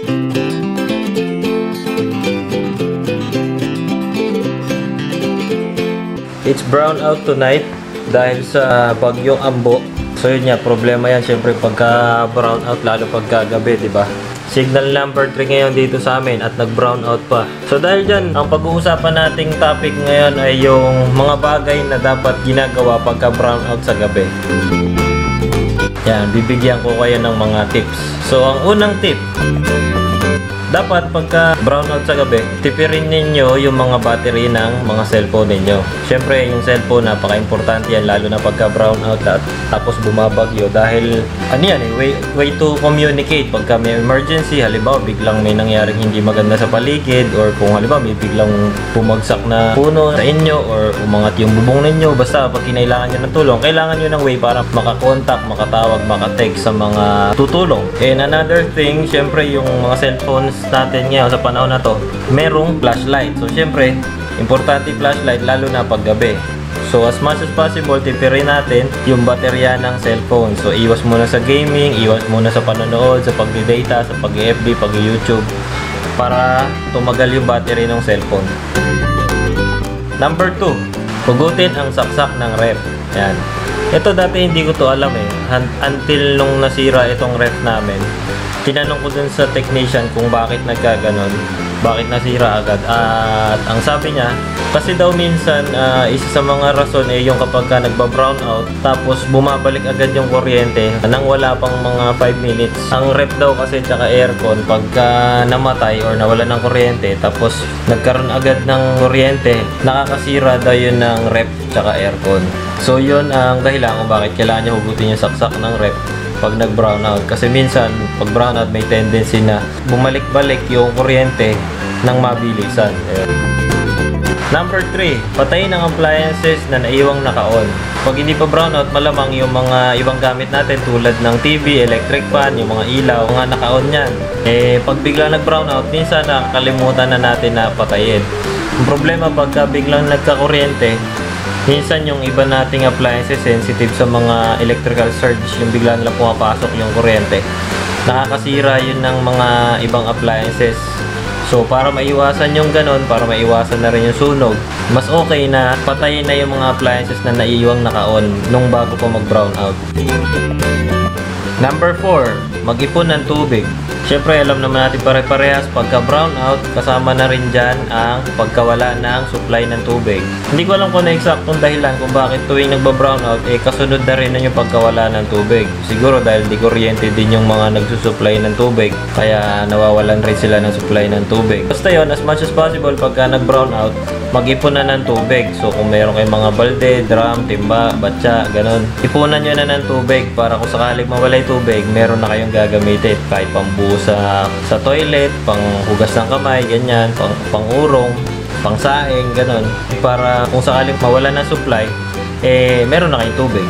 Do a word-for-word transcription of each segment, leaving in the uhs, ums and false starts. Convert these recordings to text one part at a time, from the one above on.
It's brown out tonight dahil sa bagyong Ambo. So yun nga, problema yan syempre pagka brown out, lalo pagka gabi, di ba? Signal number three ngayon dito sa amin at nag-brown out pa. So dahil dyan, ang pag-uusapan nating topic ngayon ay yung mga bagay na dapat ginagawa pagka brown out sa gabi. Yan, bibigyan ko kayo ng mga tips. So ang unang tip, dapat pagka brown out sa gabi, tipirin ninyo yung mga battery ng mga cellphone ninyo. Siyempre, yung cellphone, napaka-importante yan, lalo na pagka brown out at tapos bumabagyo. Dahil, ano yan eh, way, way to communicate. Pagka may emergency, halimbawa, biglang may nangyaring hindi maganda sa paligid, or kung halimbawa, may biglang bumagsak na puno sa inyo, or umangat yung bubong ninyo, basta pag kinailangan nyo ng tulong, kailangan nyo ng way para makakontak, makatawag, makatext sa mga tutulong. And another thing, siyempre, yung mga cellphones natin ngayon sa panahon na to, merong flashlight. So syempre, importante flashlight lalo na pag gabi. So as much as possible, tipirin natin yung baterya ng cellphone. So iwas muna sa gaming, iwas muna sa panonood, sa pag-data, sa pag-F B, pag-YouTube, para tumagal yung battery ng cellphone. Number two, hugutin ang saksak ng ref. Yan. Ito dati hindi ko to alam eh. Until nung nasira itong ref namin, tinanong ko dun sa technician kung bakit nagkaganon, bakit nasira agad. At ang sabi niya, kasi daw minsan uh, isa sa mga rason eh yung kapag ka nagba-brown out tapos bumabalik agad yung kuryente nang wala pang mga five minutes. Ang ref daw kasi tsaka aircon, pagka namatay or nawala ng kuryente tapos nagkaroon agad ng kuryente, nakakasira daw yun ng ref tsaka aircon. So yun ang dahilan kung bakit kailangan niya hugutin yung saksak ng ref pag nag-brown out. Kasi minsan, pag brown out, may tendency na bumalik-balik yung kuryente ng mabilisan. Ayan. Number three, patayin ang appliances na naiwang naka-on. Pag hindi pa brown out, malamang yung mga ibang gamit natin tulad ng T V, electric fan, yung mga ilaw, mga naka-on yan. Eh, pag bigla nag-brown out, minsan nakakalimutan na natin na patayin. Ang problema, pagka biglang nagka-kuryente, minsan yung iba nating appliances sensitive sa mga electrical surge, yung bigla nila pumapasok yung kuryente, nakakasira yun ng mga ibang appliances. So para maiwasan yung ganon, para maiwasan na rin yung sunog, mas okay na patayin na yung mga appliances na naiiwang naka-on nung bago pa mag-brown out. Number four, mag-ipon ng tubig. Siyempre, alam naman natin pare-parehas, pagka brown out, kasama na rin dyan ang pagkawala ng supply ng tubig. Hindi ko alam kung na eksaktong dahilan kung bakit tuwing nagba-brown out, eh kasunod na rin yung pagkawala ng tubig. Siguro dahil di kuryente din yung mga nagsusupply ng tubig, kaya nawawalan rin sila ng supply ng tubig. Basta yun, as much as possible, pagka nag-brown out, mag-ipon na ng tubig. So kung meron kayong mga balde, drum, timba, batya, ganun, ipunan nyo na ng tubig para kung sakaling mawalay tubig, meron na kayong gagamitin. Kahit pambuo sa, sa toilet, pang hugas ng kamay, ganyan, pang, pang-urong, pang-saing, ganun. Para kung sakaling mawala ng supply, eh meron na kayong tubig.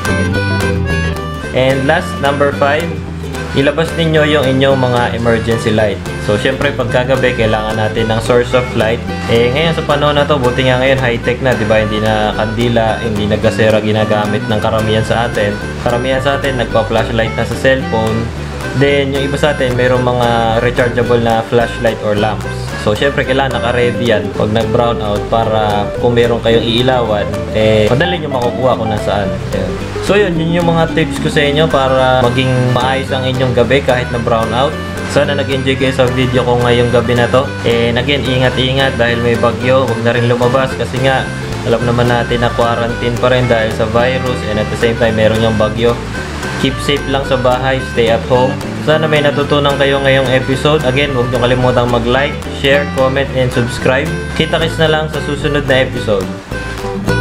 And last, number five, ilabas ninyo yung inyong mga emergency light. So, syempre, pagkagabi, kailangan natin ng source of light. Eh, ngayon sa panahon na to, buti nga ngayon, high-tech na, di ba? Hindi na kandila, hindi na gasera ginagamit ng karamihan sa atin. Karamihan sa atin, nagpa-flashlight na sa cellphone. Then, yung iba sa atin, mayroong mga rechargeable na flashlight or lamps. So, syempre, kailangan naka-ready yan pag nag-brown out para kung meron kayong iilawan, eh, madali nyo makukuha kung nasaan. Ayan. So, yun, yun yung mga tips ko sa inyo para maging maayos ang inyong gabi kahit na brown out. Sana nag-enjoy kayo sa video ko ngayong gabi na to. And again, ingat-ingat dahil may bagyo. Huwag na rin lumabas kasi nga, alam naman natin na quarantine pa rin dahil sa virus. And at the same time, meron yung bagyo. Keep safe lang sa bahay. Stay at home. Sana may natutunan kayo ngayong episode. Again, huwag niyo kalimutang mag-like, share, comment, and subscribe. Kita-kits na lang sa susunod na episode.